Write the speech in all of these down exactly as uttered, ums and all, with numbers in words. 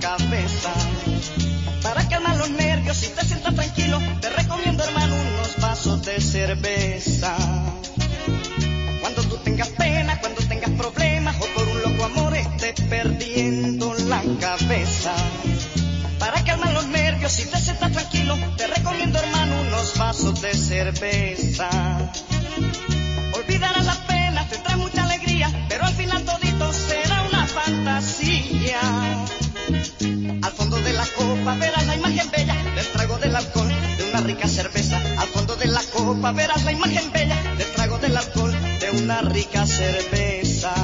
cabeza. Para calmar los nervios y te sientas tranquilo, te recomiendo, hermano, unos vasos de cerveza. Cuando tú tengas pena, cuando tengas problemas o por un loco amor estés perdiendo la cabeza. Para calmar los nervios y te sientas tranquilo, te recomiendo, hermano, unos vasos de cerveza. Olvidarás las penas, tendrás mucha alegría, pero al final todito será una fantasía. Al fondo de la copa verás la imagen bella del trago del alcohol de una rica cerveza. Al fondo de la copa verás la imagen bella del trago del alcohol de una rica cerveza.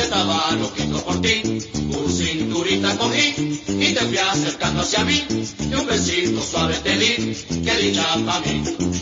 Estaba loquito por ti, tu cinturita cogí y te fui acercando hacia mí. besito suave te di, qué dicha pa' mí.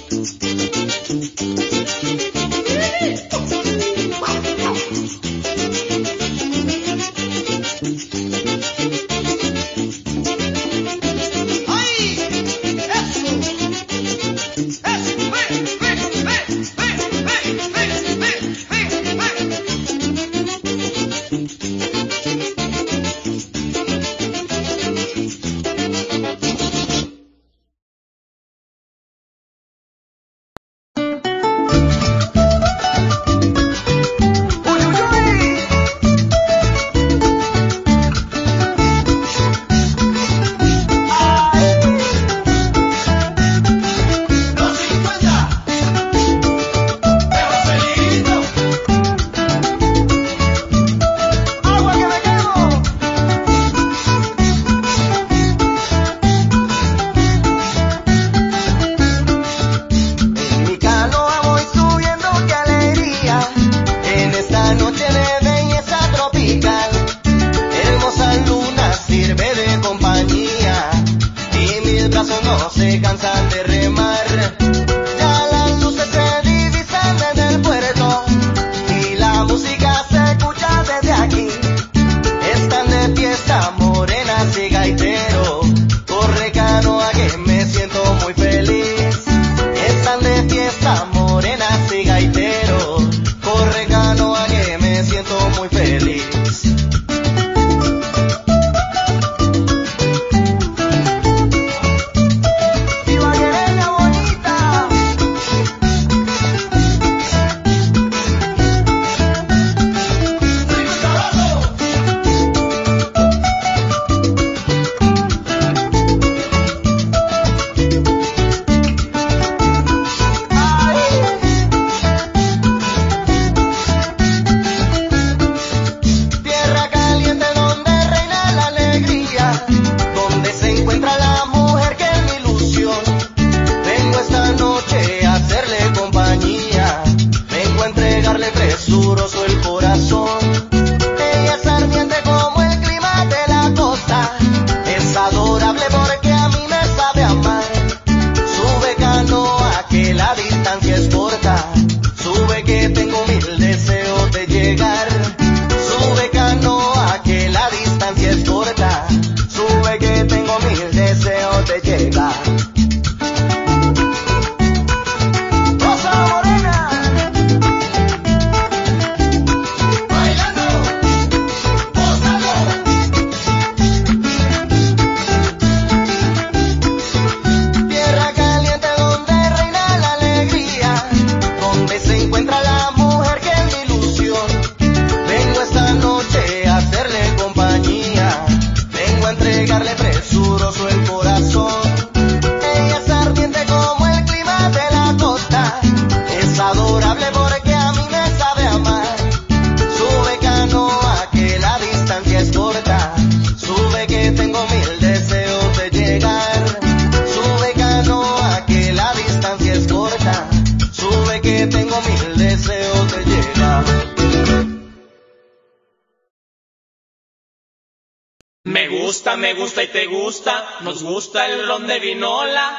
Me gusta, me gusta y te gusta, nos gusta el ron de vinola.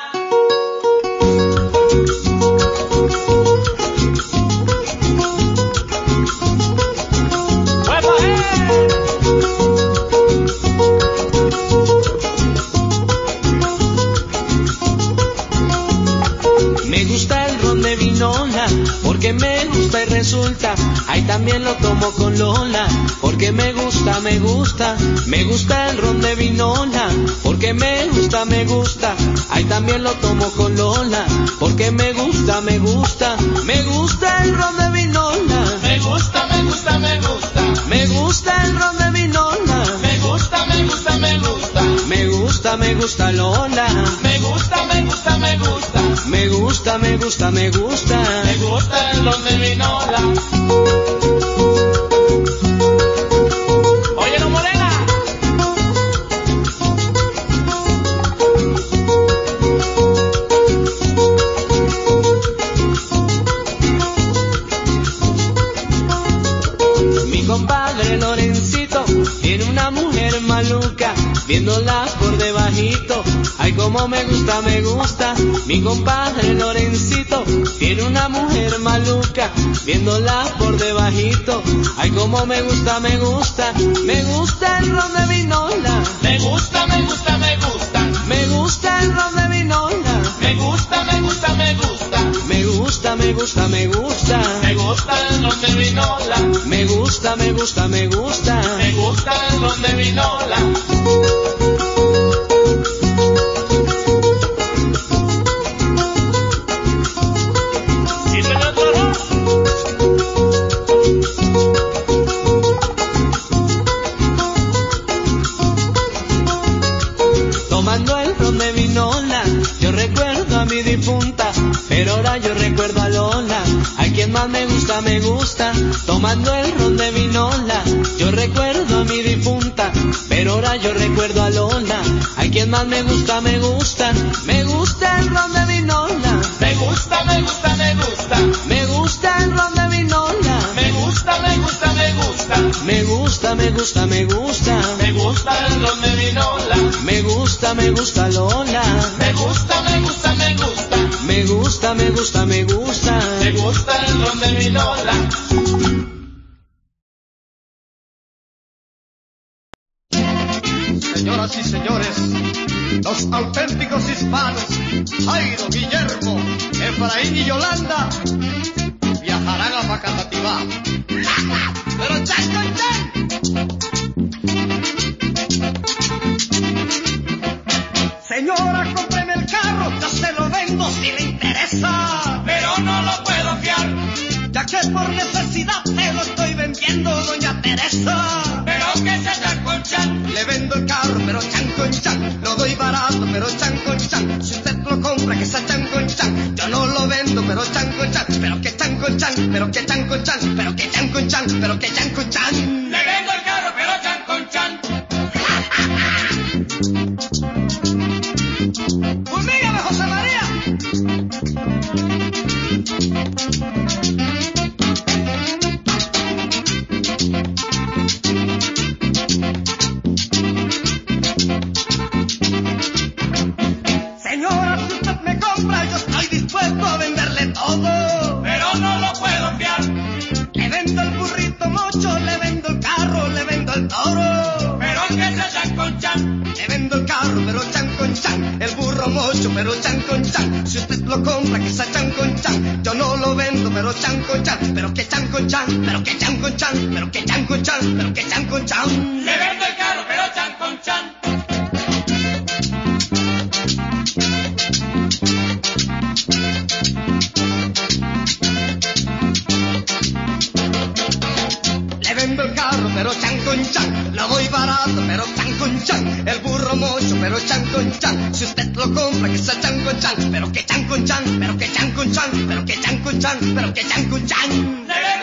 Me gusta el ron de vinola, porque me gusta y resulta, ahí también lo tomo con Lola, porque me gusta, me gusta, me gusta el ron de vinola, porque me gusta, me gusta, ahí también lo tomo con Lola, porque me gusta, me gusta, me gusta el ron de vinola, Me gusta, me gusta, me gusta, me gusta el ron de vinola, me gusta, me gusta, me gusta, me gusta, me gusta Lola, me gusta, me gusta, me gusta, me gusta, me gusta, me gusta, me gusta el ron de vinola. Oye, no morena. Mi compadre Lorencito tiene una mujer maluca, viéndola las por debajito. Ay, como me gusta, me gusta. Mi compadre Lorencito tiene una mujer maluca, viéndola por debajito. Ay, como me gusta, me gusta. Me gusta el ron de vinola. Me gusta, me gusta, me gusta. Me gusta el ron de vinola. Me gusta, me gusta, me gusta. Me gusta, me gusta, me gusta. Me gusta el ron de vinola. Me gusta, me gusta, me gusta. Me gusta el ron de vinola. Tomando el ron de vinola, yo recuerdo a mi difunta, pero ahora yo recuerdo a Lola. A quien más me gusta, me gusta. Tomando el ron de vinola, yo recuerdo a mi difunta, pero ahora yo recuerdo a Lola. A quien más me gusta, me gusta. Me gusta el ron de vinola. Me gusta, me gusta, me gusta. Me gusta el ron de vinola. Me gusta, me gusta, me gusta. Me gusta, me gusta, me gusta. Me gusta el ron de vinola. Me gusta, me gusta Lola. Me gusta, me gusta, me gusta. Me gusta, me gusta, me gusta. Me gusta el ron de vinola. Señoras y señores, los auténticos hispanos, Jairo, Guillermo, Efraín y Yolanda, viajarán a Facatativá. Pero chan, chan, chan. Señora, cómpreme el carro, yo se lo vendo si le interesa. Pero no lo puedo fiar. Ya que por necesidad te lo estoy vendiendo, doña Teresa. Pero que se chan con chan. Le vendo el carro, pero chan con chan. Lo doy barato, pero chan con chan. Si usted lo compra, que sea chan con chan. Yo no lo vendo, pero chan con chan. Pero que chan con chan, pero que chan con chan. Pero que chan con chan, pero que chan con chan. Le vendo el carro, pero chan con chan. Pues dígame, José María. Señora, si usted me compra, yo estoy dispuesto a venderle todo. Pero no lo puedo fiar. Le vendo el burrito mocho, le vendo el carro, le vendo el toro. Pero que se chan con chan. Le vendo el carro, pero chan con chan. El burro mocho, pero chan con chan. Si usted lo compra, que sea chan con chan. Yo no lo vendo, pero chan con chan. Pero que chan con chan, pero que chan con chan. Pero que chan con chan, pero que chan con chan. Le vendo el carro, pero chan con chan. Le vendo el carro, pero chan con chan. Lo doy barato, pero chan con chan. El burro mocho, pero chan con chan. Si usted lo compra, que sea chan con chan. Pero que chan con chan, pero que chan con chan. Pero que chan con chan, pero que chan con chan. Le vendo